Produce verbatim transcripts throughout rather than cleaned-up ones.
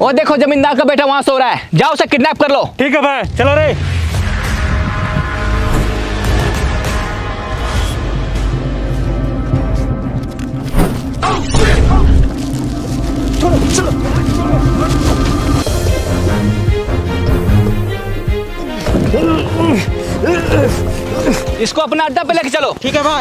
वो देखो जमींदार का बेटा वहाँ सो रहा है, जाओ उसे किडनैप कर लो। ठीक है भाई, चलो रे। चलो चलो। इसको अपना अड्डा पे लेके चलो। ठीक है भाई।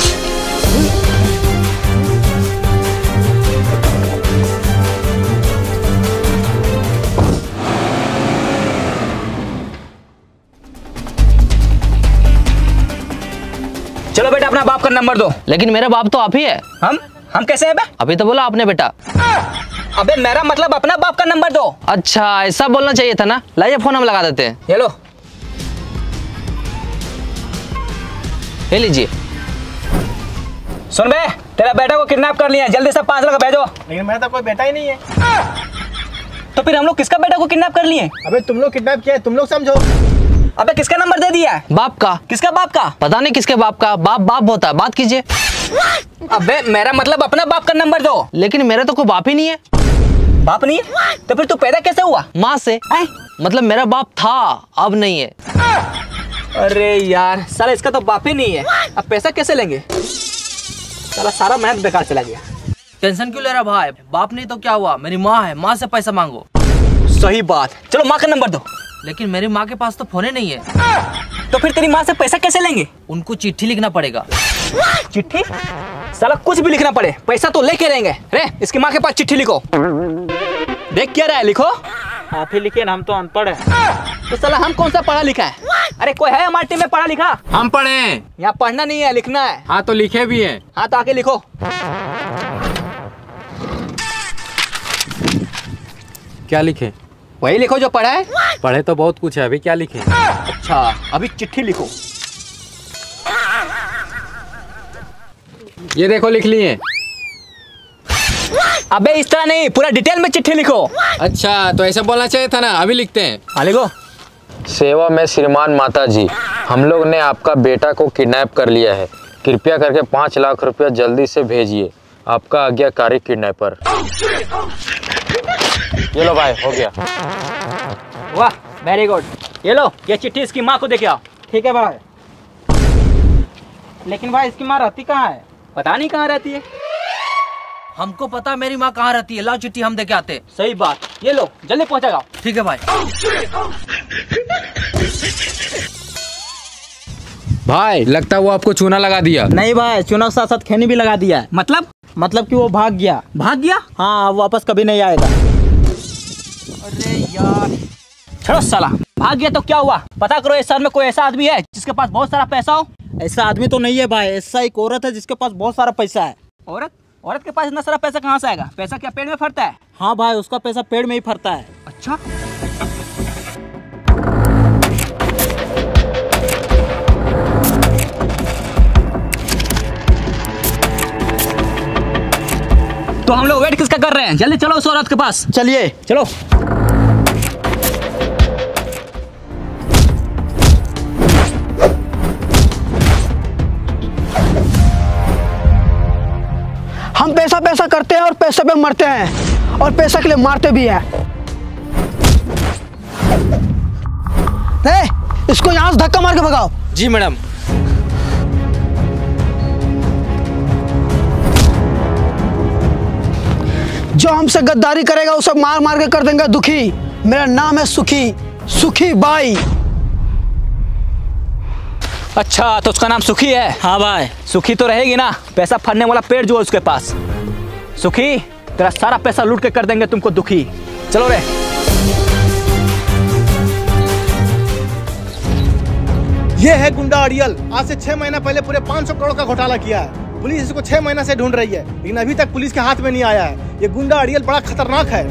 चलो बेटा अपना बाप का नंबर दो। लेकिन मेरा बाप तो आप ही है। हम हम कैसे हैं बे? अभी तो बोला आपने बेटा। अबे मेरा मतलब अपना बाप का नंबर दो। अच्छा ऐसा बोलना चाहिए था ना। लाइए फोन हम लगा देते हैं। ये लो। ले लीजिए। सुन बे, तेरा बेटा को किडनैप कर लिया, जल्दी से पाँच लाख भेजो। लेकिन मेरा तो कोई बेटा ही नहीं है। तो फिर हम लोग किसका बेटा को किडनैप कर लिए? अबे तुम लोग किडनैप किया है, तुम लोग समझो। अबे किसका नंबर दे दिया? बाप का। किसका बाप का? पता नहीं किसके बाप का। बाप बाप होता है, बात कीजिए। अबे मेरा मतलब अपना बाप का नंबर दो। लेकिन मेरा तो कोई बाप ही नहीं है। बाप नहीं है? तो फिर तू पैदा कैसे हुआ? माँ से। आई? मतलब मेरा बाप था, अब नहीं है। अरे यार साला इसका तो बाप ही नहीं है, अब पैसा कैसे लेंगे? साला सारा मेहनत बेकार चला गया। टेंशन क्यों ले रहा भाई? बाप नहीं तो क्या हुआ, मेरी माँ है, माँ से पैसा मांगो। सही बात। चलो माँ का नंबर दो। लेकिन मेरी माँ के पास तो फोन ही नहीं है। तो फिर तेरी माँ से पैसा कैसे लेंगे? उनको चिट्ठी लिखना पड़ेगा। चिट्ठी? साला कुछ भी लिखना पड़े, पैसा तो लेके रहेंगे। रे इसकी माँ के पास चिट्ठी लिखो। देख क्या रहा है, लिखो। आप ही लिखिए ना, हम तो अनपढ़ है। तो साला हम कौन सा पढ़ा लिखा है? अरे कोई है हमारे टीम में पढ़ा लिखा? हम पढ़े हैं। यहाँ पढ़ना नहीं है, लिखना है। हाँ तो लिखे भी हैं। हाँ तो आके लिखो। क्या लिखे? वही लिखो जो पढ़ा है। पढ़े तो बहुत कुछ है, अभी क्या लिखे? अच्छा अभी चिट्ठी लिखो। ये देखो लिख लिए। अबे इस तरह नहीं, पूरा डिटेल में चिट्ठी लिखो। अच्छा तो ऐसा बोलना चाहिए था ना, अभी लिखते हैं। हाँ लिखो। सेवा में श्रीमान माता जी, हम लोग ने आपका बेटा को किडनैप कर लिया है, कृपया करके पाँच लाख रुपया जल्दी से भेजिए। आपका आज्ञाकारी किडनैपर। ये लो भाई, हो गया। वाह वेरी गुड। ये लो, ये चिट्ठी इसकी माँ को देके आओ। ठीक है भाई। लेकिन भाई इसकी माँ रहती कहाँ है? पता नहीं कहाँ रहती है। हमको पता मेरी माँ कहाँ रहती है, लाओ चिट्ठी हम देके आते। सही बात। ये लो जल्दी पहुँचा। ठीक है भाई। भाई लगता है वो आपको चूना लगा दिया। नहीं भाई, चुनाव के साथ साथ खैनी भी लगा दिया है। मतलब? मतलब कि वो भाग गया। भाग गया? हाँ, अब वापस कभी नहीं आएगा। अरे यार छोड़ो साला, भाग गया तो क्या हुआ? पता करो इस शहर में कोई ऐसा आदमी है जिसके पास बहुत सारा पैसा हो। ऐसा आदमी तो नहीं है भाई, ऐसा एक औरत है जिसके पास बहुत सारा पैसा है। औरत? औरत के पास इतना सारा पैसा कहाँ से आएगा? पैसा क्या पेड़ में फरता है? हाँ भाई, उसका पैसा पेड़ में ही फरता है। अच्छा। तो हम लोग वेट किसका कर रहे हैं? जल्दी चलो उस औरत के पास। चलिए चलो। हम पैसा पैसा करते हैं और पैसे पे मरते हैं और पैसा के लिए मारते भी हैं। ए, इसको यहाँ से धक्का मार के भगाओ। जी मैडम। जो हमसे गद्दारी करेगा उसे मार मार के कर देंगे दुखी। मेरा नाम है सुखी, सुखी बाई। अच्छा तो उसका नाम सुखी है? हाँ भाई। सुखी तो रहेगी ना, पैसा फरने वाला पेड़ जो है उसके पास। सुखी तेरा सारा पैसा लूट के कर देंगे तुमको दुखी। चलो रे। ये है गुंडा अड़ियल। आज से छह महीना पहले पूरे पाँच सौ करोड़ का घोटाला किया है। पुलिस इसको छह महीना से ढूंढ रही है, लेकिन अभी तक पुलिस के हाथ में नहीं आया है। ये गुंडा अड़ियल बड़ा खतरनाक है।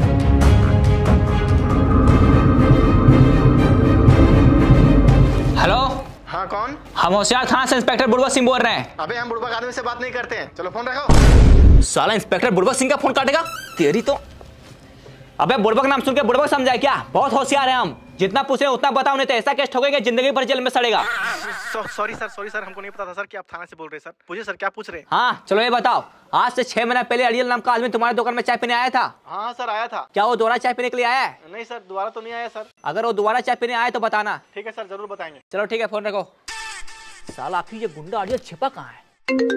हेलो। हाँ कौन? हम होशियार थाना से इंस्पेक्टर बुड़वा सिंह बोल रहे हैं। अबे हम बुड़बक आदमी से बात नहीं करते हैं, चलो फोन रखो। साला इंस्पेक्टर बुड़वा सिंह का फोन काटेगा तेरी तो। अबे बुड़बक नाम सुन के बुड़बक समझाए क्या? बहुत होशियार है हम, जितना पूछे उतना बताओ, नहीं तो ऐसा केस ठोकेंगे जिंदगी भर जेल में सड़ेगा। सॉरी सर, सॉरी सर, हमको नहीं पता था सर कि आप थाने से बोल रहे हैं सर। पूछिए सर, क्या पूछ रहे हैं? हाँ चलो ये बताओ, आज से छह महीना पहले अड़ियल नाम का आदमी तुम्हारे दुकान में चाय पीने आया था? हाँ सर, आया था। क्या वो दोबारा चाय पीने के लिए आया है? नहीं सर, दोबारा तो नहीं आया सर। अगर वो दोबारा चाय पीने आए तो बताना। ठीक है सर, जरूर बताएंगे। चलो ठीक है, फोन रखो। साला आखिर ये गुंडा अड़ियल छिपा कहाँ है?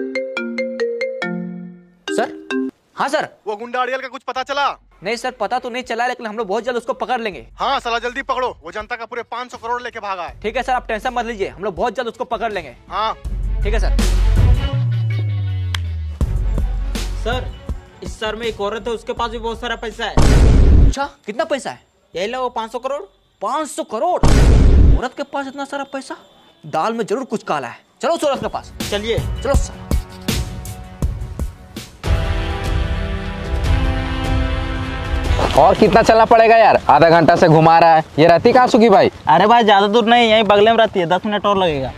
सर? हाँ सर। वो गुंडा अड़ियल का कुछ पता चला? नहीं सर, पता तो नहीं चला, लेकिन हम लोग बहुत जल्द उसको पकड़ लेंगे। हाँ साला, जल्दी पकड़ो, वो जनता का पूरे पाँच सौ करोड़ लेके भागा है। ठीक है सर, आप टेंशन मत लीजिए, हम लोग बहुत जल्द उसको पकड़ लेंगे। हाँ ठीक है सर। सर, इस सर में एक औरत है, उसके पास भी बहुत सारा पैसा है। अच्छा, कितना पैसा है? यही लो पाँच सौ करोड़। पाँच सौ करोड़? औरत के पास इतना सारा पैसा? दाल में जरूर कुछ काला है। चलो उस औरत के पास। चलिए। चलो सर। और कितना चलना पड़ेगा यार? आधा घंटा से घुमा रहा है। ये रहती कहाँ सुखी भाई? अरे भाई ज्यादा दूर नहीं, यहीं बगले में रहती है, दस मिनट और लगेगा।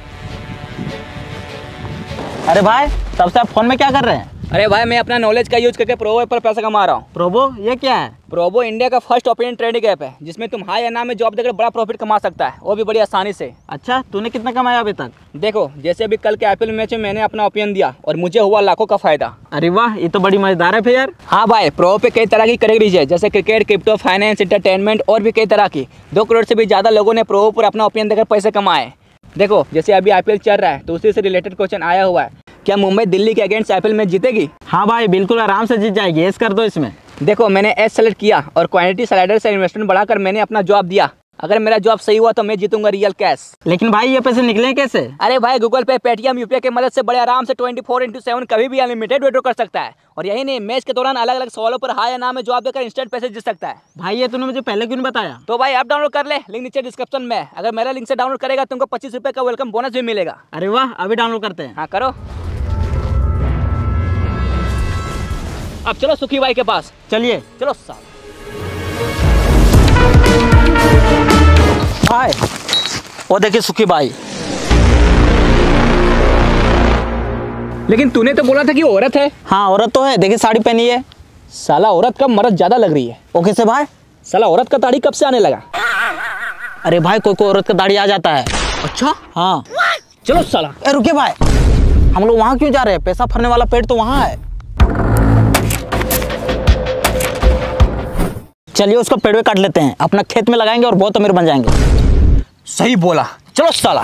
अरे भाई, तब से आप फोन में क्या कर रहे हैं? अरे भाई, मैं अपना नॉलेज का यूज करके प्रोबो ऐप पर पैसा कमा रहा हूँ। प्रोबो, ये क्या है? प्रोबो इंडिया का फर्स्ट ओपिनियन ट्रेडिंग ऐप है, जिसमें तुम हाई या नाम में जॉब देकर बड़ा प्रॉफिट कमा सकता है, वो भी बड़ी आसानी से। अच्छा, तूने कितना कमाया अभी तक? देखो, जैसे अभी कल के आईपीएल मैच में मैंने अपना ओपिनियन दिया और मुझे हुआ लाखों का फायदा। अरे वाह, ये तो बड़ी मजेदार है फिर यार। हाँ भाई, प्रोबो पे कई तरह की कैटेगरीज है, जैसे क्रिकेट, क्रिप्टो, फाइनेंस, एंटरटेनमेंट और भी कई तरह की। दो करोड़ से भी ज्यादा लोगों ने प्रोबो पर अपना ओपिनियन देकर पैसे कमाए। देखो, जैसे अभी आईपीएल चल रहा है तो उसी से रिलेटेड क्वेश्चन आया हुआ है, क्या मुंबई दिल्ली के अगेंस्ट आईपीएल में जीतेगी? हाँ भाई, बिल्कुल आराम से जीत जाएगी, एस कर दो इसमें। देखो, मैंने एस सेलेक्ट किया और क्वांटिटी स्लाइडर से इन्वेस्टमेंट बढ़ाकर मैंने अपना जवाब दिया। अगर मेरा जवाब सही हुआ तो मैं जीतूंगा रियल कैश। लेकिन भाई, ये पैसे निकले कैसे? अरे भाई, गूगल पे, पेटीएम, यूपीआई की मदद से बड़े आराम से ट्वेंटी फोर इंटू सेवन कभी भी अनलिमिटेड विड्रॉ कर सकता है। और यही नहीं, मैच के दौरान अलग अलग सवालों पर हाँ या ना में जवाब देकर इंस्टेंट पैसे जीत सकता है। भाई, ये तूने मुझे पहले क्यों नहीं बताया? तो भाई, आप डाउनलोड कर ले, लिंक नीचे डिस्क्रिप्शन में। अगर मेरा लिंक से डाउनलोड करेगा तुमको पच्चीस रुपए का वेलकम बोनस भी मिलेगा। अरे वाह, अभी डाउनलोड करते हैं। हाँ करो। अब चलो सुखी भाई के पास। चलिए। चलो साहब। भाई, वो देखिए सुखी भाई। लेकिन तूने तो बोला था कि औरत है। हाँ, औरत तो है, देखिए साड़ी पहनी है। साला औरत का मर्द ज्यादा लग रही है। वो कैसे भाई? साला औरत का दाढ़ी कब से आने लगा? अरे भाई, कोई कोई औरत का दाढ़ी आ जाता है। अच्छा, हाँ। चलो साला। ए रुके भाई, हम लोग वहाँ क्यों जा रहे हैं? पैसा भरने वाला पेड़ तो वहाँ है। चलिए, उसको पेड़ में काट लेते हैं, अपना खेत में लगाएंगे और बहुत अमीर बन जाएंगे। सही बोला, चलो साला।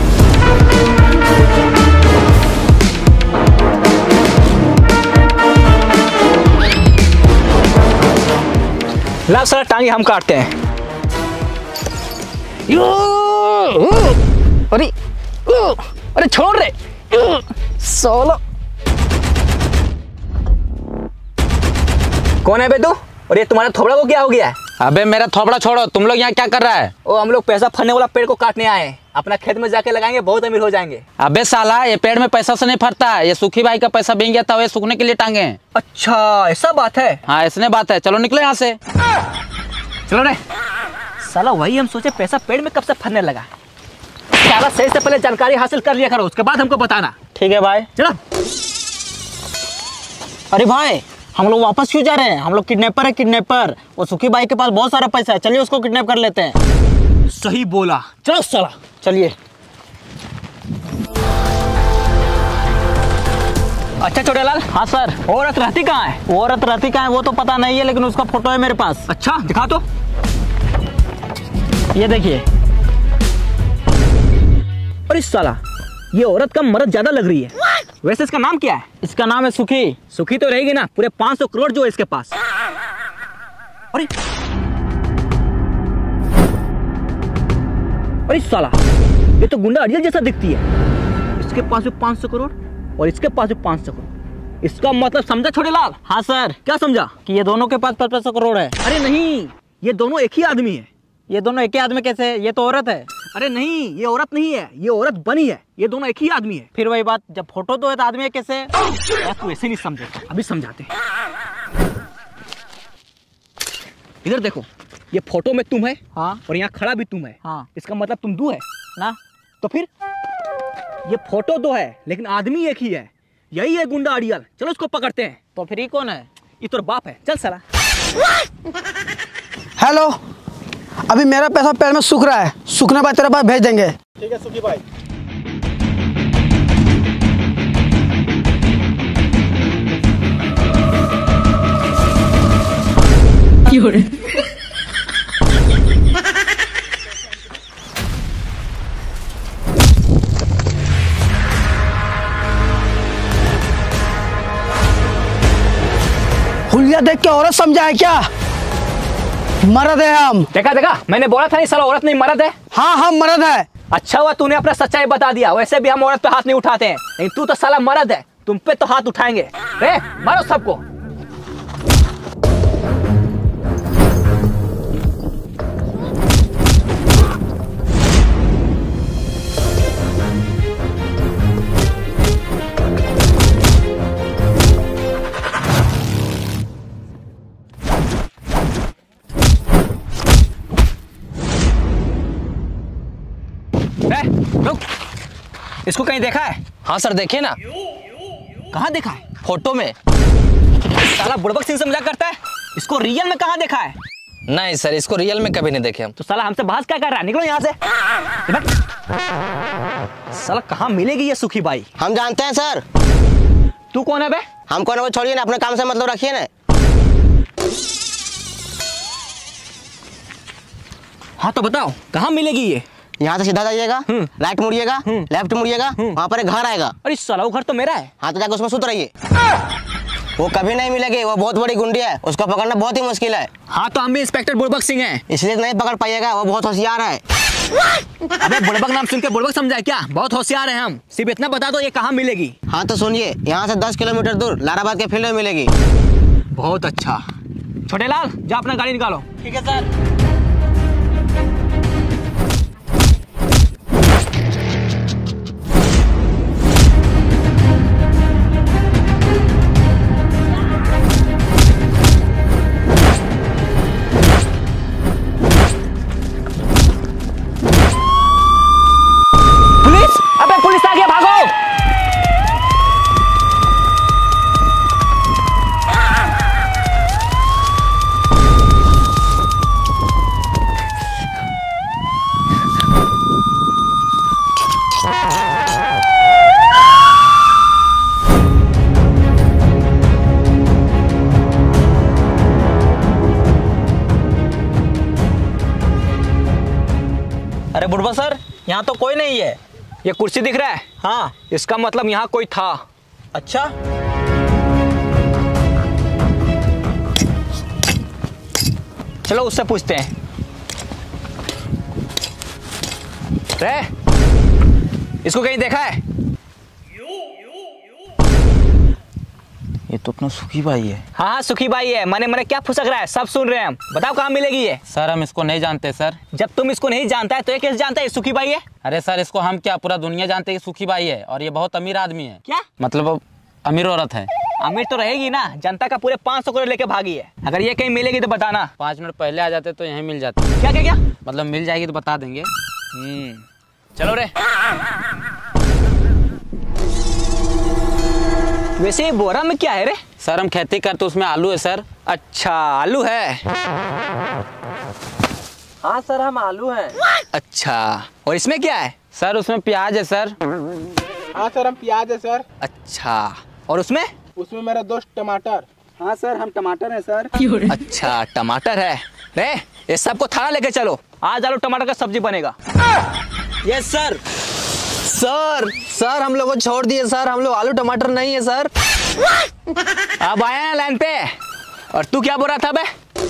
ला साला, टांगे हम काटते हैं। अरे अरे छोड़ रे साला। कौन है बे तू? और ये तुम्हारा थोबड़ा को क्या हो गया है? अबे मेरा थोपड़ा छोड़ो, तुम लोग यहाँ क्या कर रहा है? ओ, हम लोग पैसा फरने वाला पेड़ को काटने आए हैं, अपना खेत में जाके लगाएंगे, बहुत अमीर हो जाएंगे। अबे साला, ये पेड़ में पैसा से नहीं फरता, ये सुखी भाई का पैसा बीन गया था, ये सूखने के लिए टांगे हैं। अच्छा, ऐसा बात है? हाँ, ऐसने बात है। चलो निकलो यहाँ से। चलो रे साला, वही हम सोचे पैसा पेड़ में कब से फरने लगा। साला, सही से पहले जानकारी हासिल कर लिया करो, उसके बाद हमको बताना। ठीक है भाई, चलो। अरे भाई, हम लोग वापस क्यों जा रहे हैं? हम लोग किडनैपर है, किडनैपर। वो सुखी भाई के पास बहुत सारा पैसा है, चलिए उसको किडनैप कर लेते हैं। सही बोला, चलो साला। चलिए। अच्छा छोटेलाल। हाँ सर। औरत रहती कहाँ है? वो औरत रहती कहाँ है वो तो पता नहीं है, लेकिन उसका फोटो है मेरे पास। अच्छा, दिखा तो। ये देखिए। अरे साला, ये औरत का मर्द ज्यादा लग रही है। वैसे इसका नाम क्या है? इसका नाम है सुखी। सुखी तो रहेगी ना, पूरे पाँच सौ करोड़ जो है इसके पास। अरे अरे साला, ये तो गुंडा अड़ियल जैसा दिखती है। इसके पास भी पाँच सौ करोड़ और इसके पास भी पाँच सौ करोड़। इसका मतलब समझा छोटेलाल? हाँ सर। क्या समझा? कि ये दोनों के पास पचास करोड़ है। अरे नहीं, ये दोनों एक ही आदमी है। ये दोनों एक ही आदमी कैसे है? ये तो औरत है। अरे नहीं, ये औरत नहीं है, ये औरत बनी है। ये दोनों एक ही आदमी है। फिर वही बात, जब फोटो दो है तो आदमी है कैसे? यार तू ऐसे नहीं समझे, अभी समझाते हैं। इधर देखो, ये फोटो में तुम है। हाँ। और यहाँ खड़ा भी तुम है। हाँ। इसका मतलब तुम दो है ना? तो फिर ये फोटो दो है लेकिन आदमी एक ही है। यही है गुंडा अड़ियल। चलो इसको पकड़ते हैं। तो फिर ये कौन है? ये तो बाप है। चल साला। हेलो, अभी मेरा पैसा पेड़ में सूख रहा है, सूखने बाद तेरे पास भेज देंगे। ठीक है सुखी भाई। हुलिया देख के औरत समझा है क्या? मर्द है हम। देखा देखा, मैंने बोला था नहीं साला औरत नहीं मर्द है। हाँ हम मर्द है। अच्छा हुआ तूने अपना सच्चाई बता दिया, वैसे भी हम औरत पे हाथ नहीं उठाते हैं, लेकिन तू तो साला मर्द है, तुम पे तो हाथ उठाएंगे। रे मारो सबको। रुक, इसको कहीं देखा है? हाँ सर देखे ना। कहाँ देखा है? फोटो में। साला बुड़बक सिंह से मजाक करता है, इसको रियल में कहाँ देखा है? नहीं सर, इसको रियल में कभी नहीं देखे हम। तो साला हमसे बहस क्या कर रहा है? निकलो यहाँ से। साला कहाँ मिलेगी ये सुखी बाई? हम जानते हैं सर। तू कौन है बे? हम कौन है वो छोड़िए ना, अपने काम से मतलब रखिए ना। हाँ तो बताओ कहाँ मिलेगी ये? यहाँ से सीधा जाइएगा, राइट मुड़िएगा, लेफ्ट मुड़िएगा, वहाँ पर एक घर आएगा। अरे साला वो घर तो मेरा है। हाँ तो जाकर उसमें सुत रहिए। वो कभी नहीं मिलेगी, वो बहुत बड़ी गुंडी है, उसको पकड़ना बहुत ही मुश्किल है। हाँ तो हम भी इंस्पेक्टर बुड़बक सिंह हैं। इसलिए नहीं पकड़ पाइएगा, वो बहुत होशियार है। अबे बुड़बक नाम सुन के बुड़बक समझा है क्या? बहुत होशियार है हम। सिर्फ इतना बता दो ये कहाँ मिलेगी। हाँ तो सुनिए, यहाँ से दस किलोमीटर दूर लाराबाद के फील्ड में मिलेगी। बहुत अच्छा। छोटे लाल जा अपना गाड़ी निकालो। ठीक है सर। पुलिस, अबे पुलिस आ गया, भागो। अरे बुढ़वा सर, यहाँ तो कोई नहीं है। ये कुर्सी दिख रहा है? हाँ। इसका मतलब यहाँ कोई था। अच्छा। चलो उससे पूछते हैं। रे, इसको कहीं देखा है? ये तो अपना सुखी भाई है। हाँ हाँ सुखी बाई है। मने मने क्या फुसक रहा है? सब सुन रहे हैं हम। बताओ कहाँ मिलेगी ये? सर हम इसको नहीं जानते सर। जब तुम इसको नहीं जानता है तो ये कैसे जानता है सुखी बाई है? अरे सर इसको हम क्या, पूरा दुनिया जानते हैं कि सुखी बाई है, और ये बहुत अमीर आदमी है। क्या मतलब अब अमीर औरत है। अमीर तो रहेगी ना, जनता का पूरे पाँच सौ करोड़ लेके भागी है। अगर ये कहीं मिलेगी तो बताना। पाँच मिनट पहले आ जाते तो यहीं मिल जाते। क्या क्या क्या? मतलब मिल जाएगी तो बता देंगे। हम्म, चलो रे। वैसे ये बोरा में क्या है रे? सर हम खेती करते, उसमें आलू है सर। अच्छा आलू है। हाँ सर, हम आलू हैं। अच्छा, और इसमें क्या है? सर उसमें प्याज है सर। हाँ सर हम प्याज है सर। अच्छा, और उसमें? उसमें मेरा दोस्त टमाटर। हाँ सर हम टमाटर है सर। अच्छा टमाटर है। रे ये सबको थाना लेके चलो, आज आलू टमाटर का सब्जी बनेगा। Yes sir. सर सर हम लोग को छोड़ दिए सर, हम लोग आलू टमाटर नहीं है सर। अब आया ना लाइन पे। और तू क्या बोल रहा था बे?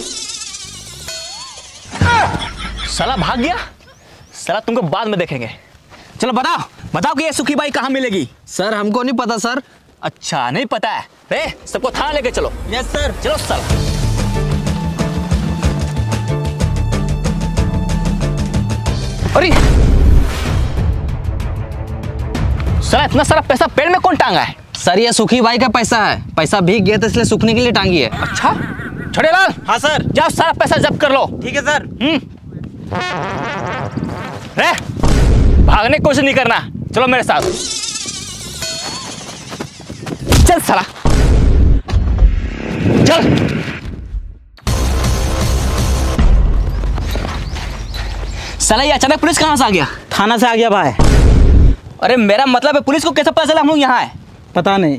साला भाग गया। साला तुमको बाद में देखेंगे। चलो बताओ बताओ कि ये सुखी बाई कहाँ मिलेगी? सर हमको नहीं पता सर। अच्छा नहीं पता है। रे सबको थाना लेके चलो। Yes sir. चलो साला। अरे साला इतना सारा पैसा पेड़ में कौन टांगा है? सर ये सुखी भाई का पैसा है, पैसा भीग गया था इसलिए सूखने के लिए टांगी है। अच्छा छोटे लाल। हाँ सर। जाओ सारा पैसा जब्त कर लो। ठीक है सर। हम्म। रे भागने की कोशिश नहीं करना, चलो मेरे साथ। चल साला चल। साला ये अचानक पुलिस कहाँ से आ गया? थाना से आ गया भाई। अरे मेरा मतलब है पुलिस को कैसे पता चला हम लोग यहाँ है? पता नहीं।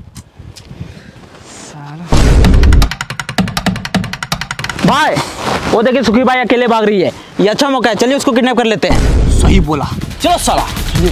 भाई वो देखिए सुखी बाई अकेले भाग रही है, ये अच्छा मौका है, चलिए उसको किडनैप कर लेते हैं। सही बोला, चलो साला।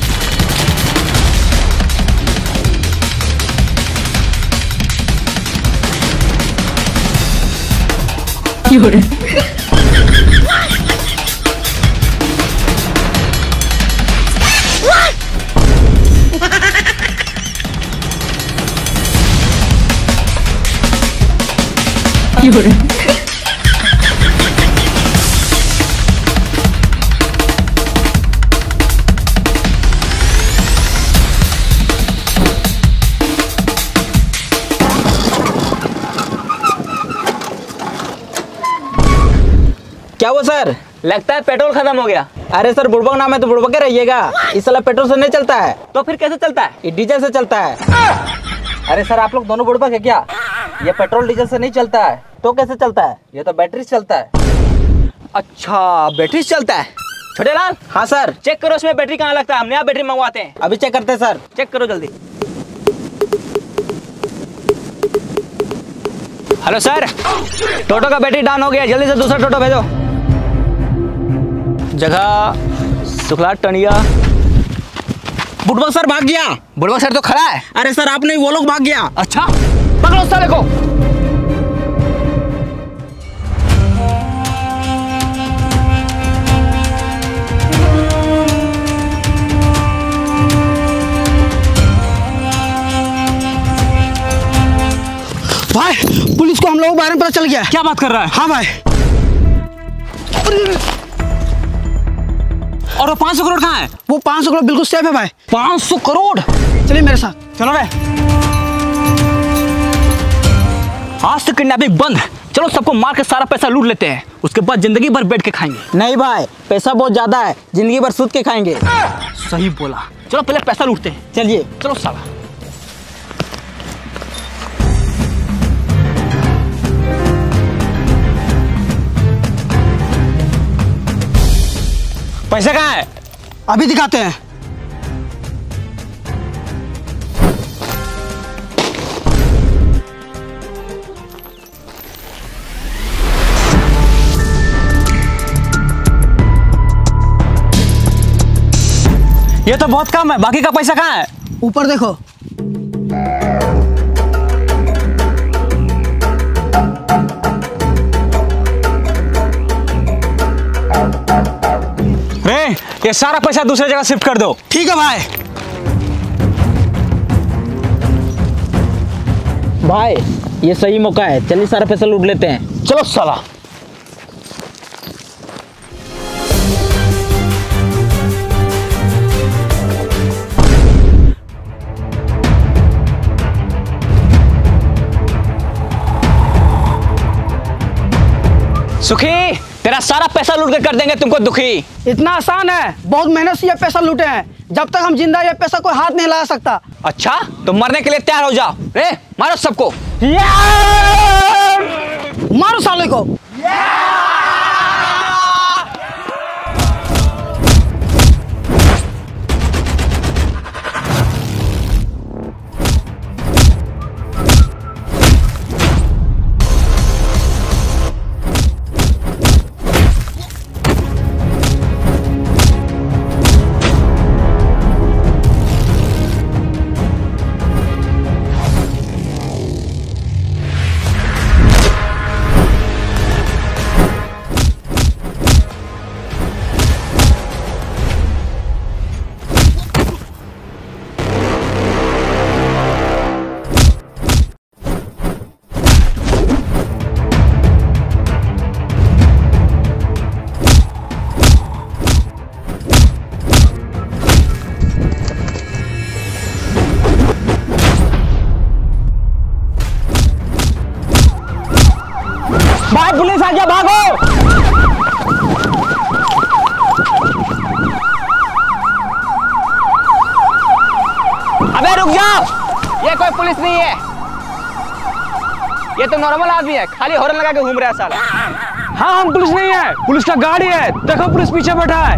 क्या हुआ सर? लगता है पेट्रोल खत्म हो गया। अरे सर बुड़बक नाम है तो बुड़बक रहिएगा, इस साला पेट्रोल से नहीं चलता है, तो फिर कैसे चलता है? ये डीजल से चलता है। अरे सर आप लोग दोनों बुड़बक है क्या? ये पेट्रोल डीजल से नहीं चलता है तो कैसे चलता है? ये तो बैटरी से चलता है। अच्छा बैटरी से चलता है। छोटे लाल, हाँ सर। चेक करो इसमें बैटरी कहाँ लगता है, हम नया बैटरी मंगवाते हैं। अभी चेक करते हैं सर। चेक करो जल्दी। हेलो सर, टोटो का बैटरी डाउन हो गया, जल्दी से दूसरा टोटो भेजो। जगह सुखला टनिया। बुड़बक सर भाग गया। बुड़बक सर तो खड़ा है। अरे सर आप नहीं, वो लोग भाग गया। अच्छा पकड़ो साले को। भाई पुलिस को हम लोगों के बारे में पता चल गया। क्या बात कर रहा है? हाँ भाई। और वो पाँच सौ करोड़ कहाँ है? वो पाँच सौ करोड़ बिल्कुल सेफ है भाई। पाँच सौ करोड़? चलिए मेरे साथ। चलो रे। आज से किडनैपिंग बंद, चलो सबको मार के सारा पैसा लूट लेते हैं, उसके बाद जिंदगी भर बैठ के खाएंगे। नहीं भाई, पैसा बहुत ज्यादा है, जिंदगी भर सूद के खाएंगे। सही बोला, चलो पहले पैसा लूटते हैं। चलिए। चलो साला। पैसा कहाँ है? अभी दिखाते हैं। ये तो बहुत कम है, बाकी का पैसा कहाँ है? ऊपर देखो। रे, ये सारा पैसा दूसरी जगह शिफ्ट कर दो। ठीक है भाई। भाई ये सही मौका है, चलिए सारा पैसा लूट लेते हैं। चलो साला। सुखी, तेरा सारा पैसा लूट के कर देंगे तुमको दुखी। इतना आसान है, बहुत मेहनत से ये पैसा लूटे हैं, जब तक हम जिंदा ये पैसा कोई हाथ नहीं लगा सकता। अच्छा तो मरने के लिए तैयार हो जाओ। रे मारो सबको। मारो साले को। भाई पुलिस आ गया, भागो। अबे रुक जाओ, ये कोई पुलिस नहीं है, ये तो नॉर्मल आदमी है, खाली हॉर्न लगा के घूम रहा है साला। हाँ हम पुलिस नहीं है, पुलिस का गाड़ी है, देखो पुलिस पीछे बैठा है।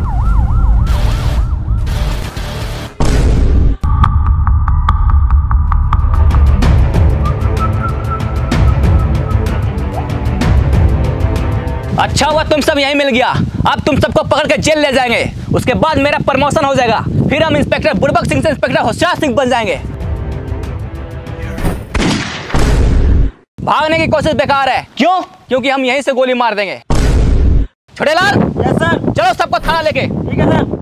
अच्छा हुआ तुम सब यहीं मिल गया। अब तुम सबको पकड़ के जेल ले जाएंगे, उसके बाद मेरा प्रमोशन हो जाएगा, फिर हम इंस्पेक्टर बुड़बक सिंह से इंस्पेक्टर होशियार सिंह बन जाएंगे। भागने की कोशिश बेकार है। क्यों? क्योंकि हम यहीं से गोली मार देंगे। Chhotelal, yes sir. चलो सबको थाना लेके। ठीक है सर।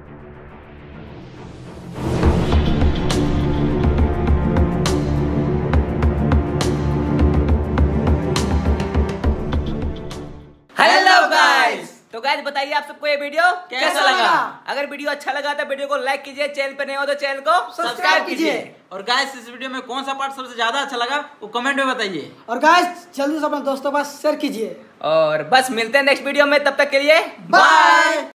हेलो गाइस, तो गाइस बताइए आप सबको ये वीडियो कैसा लगा? अगर वीडियो अच्छा लगा तो वीडियो को लाइक कीजिए, चैनल पे नए हो तो चैनल को सब्सक्राइब कीजिए। और गाइस इस वीडियो में कौन सा पार्ट सबसे ज्यादा अच्छा लगा वो कमेंट में बताइए। और गाइस जल्दी से अपने दोस्तों के पास शेयर कीजिए। और बस मिलते हैं नेक्स्ट वीडियो में, तब तक के लिए बाय।